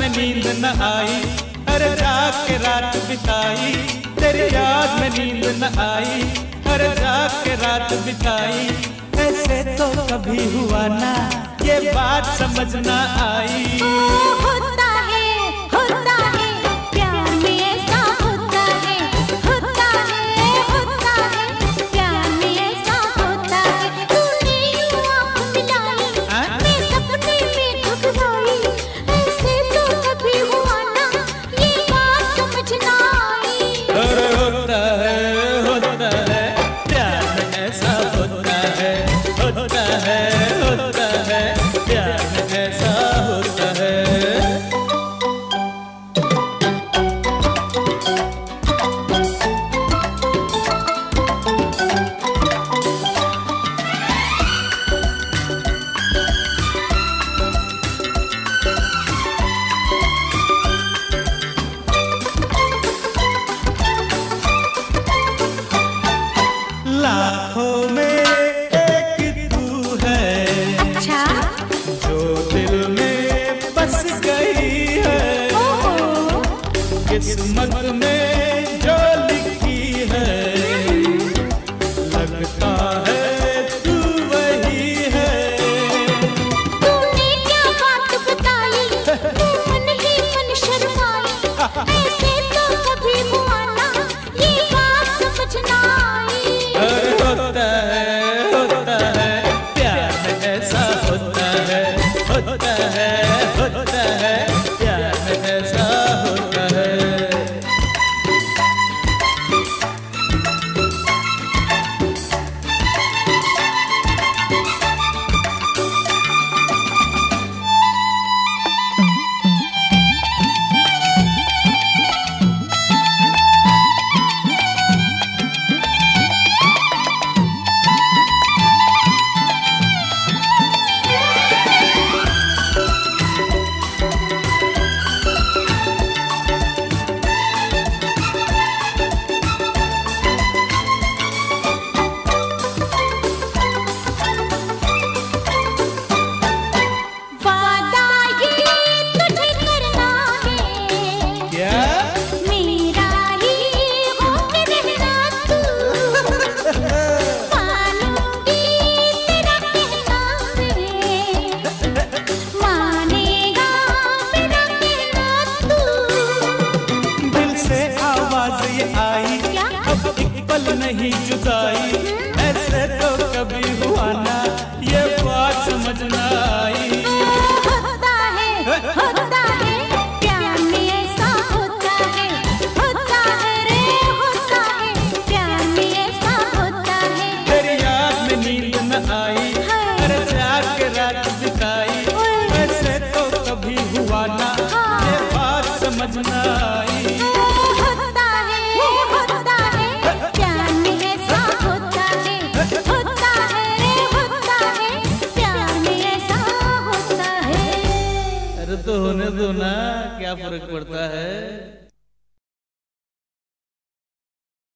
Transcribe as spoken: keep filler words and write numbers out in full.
में नींद न आई, अरे जाग के रात बिताई, तेरी याद में नींद न आई, अरे जाग के रात बिताई। ऐसे तो कभी हुआ ना, ये बात समझ ना आई। होता है, होता है, प्यार में ऐसा होता है, होता है, होता है, प्यार में ऐसा होता है। तूने यूं आँख मिलाई, मैं सपने में डूब गई। ऐसे तो कभी हुआ ना, ये बात समझ ना आई। अरे होता है, होता है, प्यार में ऐसा होता है, होता है, होता है, प्यार में ऐसा होता है। लाखों में एक तू है, अच्छा, जो दिल में बस गई है, किस्मत में जो लिखी है, लगता है तू वही है। तूने क्या बात बताई, तू मन ही मन शर्माई। ऐसे तो कभी हुआ ना, ये बात समझ ना आई। अरे होता है, होता है, प्यार में ऐसा होता है, होता है, होता है, प्यार में ऐसा होता है। वादा ये तुझे करना है, क्या? मेरा ही होके रहना तू। मानूंगी तेरा कहना मैं, मानेगा मेरा कहना तू। दिल से आवाज ये आई, क्या? अब एक पल नहीं जुदाई। ऐसे तो कभी हुआ ना, ये बात समझ ना आई। होता है, होता है, प्यार में ऐसा होता है, होता है रे, होता है, प्यार में ऐसा होता है। तेरी याद में नींद न आई, अरे जाग के रात बिताई। ऐसे तो कभी हुआ ना, ये बात समझ ना आई। होता है, होता है, प्यार में ऐसा होता है, होता है रे, होता है, प्यार में ऐसा होता है। अरे तो होने दो ना, क्या फर्क पड़ता है।